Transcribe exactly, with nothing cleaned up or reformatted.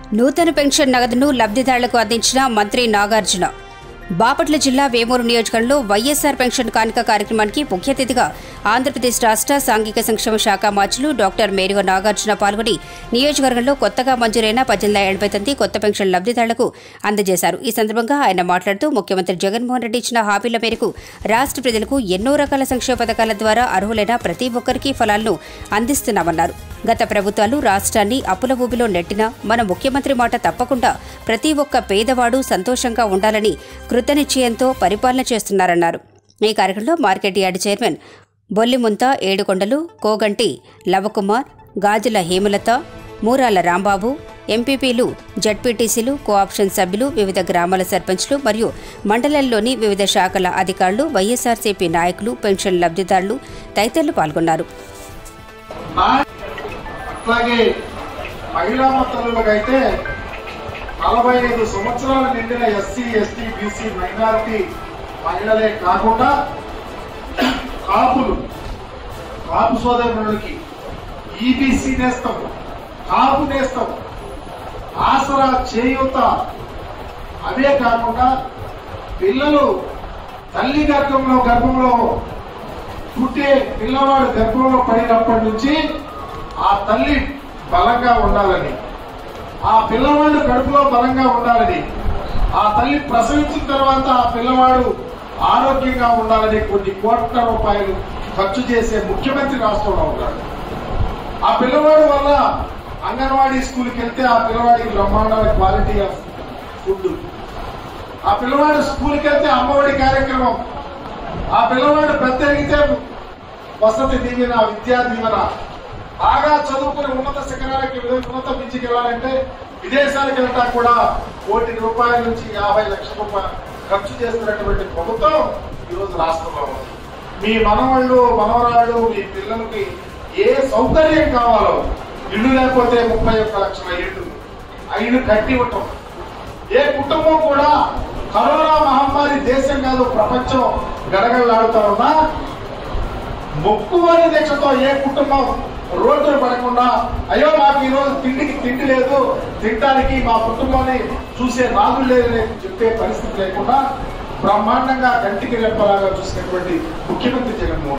నూతన పెన్షన్ నగదును లబ్ధిదారులకు అందించిన మంత్రి నాగార్జున. బాపట్ల జిల్లా వేమూరు నియోజకవర్గంలో వైఎస్ఆర్ పెన్షన్ కానుక కార్యక్రమానికి ముఖ్య అతిథిగా ఆంధ్రప్రదేశ్ రాష్ట్ర సాంఘిక సంక్షేమ శాఖ మంత్రులు డాక్టర్ మేరుగ నాగార్జున పాల్గొని నియోజకవర్గంలో కొత్తగా మంజూరైన పద్దెనిమిది వందల ఎనభై తొమ్మిది కొత్త పెన్షన్ లబ్ధిదారులకు అందజేశారు. ఈ సందర్భంగా ఆయన మాట్లాడుతూ ముఖ్యమంత్రి జగన్మోహన్ రెడ్డి ఇచ్చిన హామీల మేరకు రాష్ట్ర ప్రజలకు ఎన్నో రకాల సంక్షేమ పథకాల ద్వారా అర్హులైన ప్రతి ఒక్కరికి ఫలాలను అందిస్తున్నామన్నారు. గత ప్రభుత్వాలు రాష్ట్రాన్ని అప్పుల ఊబిలో నెట్టినా మన ముఖ్యమంత్రి మాట తప్పకుండా ప్రతి ఒక్క పేదవాడు సంతోషంగా ఉండాలని కృతనిశ్చయంతో పరిపాలన చేస్తున్నారన్నారు. ఈ కార్యక్రమంలో market yard chairman Bollimuntha Yedukondalu, Koganti Lavakumar, Gajula Hemalatha, Murala Rambabu, ఎంపీపీలు, జడ్పీటీసీలు, కోఆప్షన్ సభ్యులు, వివిధ గ్రామాల సర్పంచ్లు మరియు మండలంలోని వివిధ శాఖల అధికారులు, వైఎస్ఆర్సీపీ నాయకులు, పెన్షన్ లబ్ధిదారులు తదితరులు పాల్గొన్నారు. అట్లాగే మహిళా మతలకైతే నలభై ఐదు సంవత్సరాలు నిండిన ఎస్సీ ఎస్టీ బీసీ మైనారిటీ మహిళలే కాకుండా కాపులు కాపు సోదరులకి ఈబీసీ నేస్తం, కాపు నేస్తం, ఆసరా, చేయూత అవే కాకుండా పిల్లలు తల్లి గర్భంలో గర్భంలో పుట్టే పిల్లవాడు గర్భంలో పడినప్పటి నుంచి ఆ తల్లి బలంగా ఉండాలని, ఆ పిల్లవాడు కడుపులో బలంగా ఉండాలని, ఆ తల్లి ప్రసవించిన తర్వాత ఆ పిల్లవాడు ఆరోగ్యంగా ఉండాలని కొన్ని కోట్ల రూపాయలు ఖర్చు చేసే ముఖ్యమంత్రి రాష్ట్రంలో ఉన్నాడు. ఆ పిల్లవాడు వల్ల అంగన్వాడీ స్కూల్కి వెళ్తే ఆ పిల్లవాడికి బ్రహ్మాండమైన క్వాలిటీ ఆఫ్ ఫుడ్, ఆ పిల్లవాడు స్కూల్కి వెళ్తే అమ్మఒడి కార్యక్రమం, ఆ పిల్లవాడు పెద్ద ఎదిగితే వసతి దీవెన, విద్యా దీవెన, బాగా చదువుకుని ఉన్నత శిఖరాలకి ఉన్నత పిచ్చికి వెళ్ళాలంటే విదేశాలకు వెళ్ళటా కూడా కోటి రూపాయల నుంచి యాభై లక్షల రూపాయలు ఖర్చు చేస్తున్నటువంటి ప్రభుత్వం ఈరోజు రాష్ట్రంలో ఉంది. మీ మనవాళ్ళు మనవరాళ్ళు మీ పిల్లలకి ఏ సౌకర్యం కావాలో, ఇల్లు లేకపోతే ముప్పై ఒక్క లక్షల ఇల్లు ఆ ఇల్లు కట్టి ఇవ్వటం. ఏ కుటుంబం కూడా కరోనా మహమ్మారి దేశం కాదు ప్రపంచం గడగడలాడుతా ఉన్నా మొక్కువని దీక్షతో ఏ కుటుంబం రోడ్డులు పడకుండా అయ్యో మాకు ఈరోజు తిండికి తిండి లేదు, తినడానికి మా కుటుంబాన్ని చూసే నాదులు లేదని చెప్పే పరిస్థితి లేకుండా బ్రహ్మాండంగా కంటికి రెప్పలాగా చూసినటువంటి ముఖ్యమంత్రి జగన్మోహన్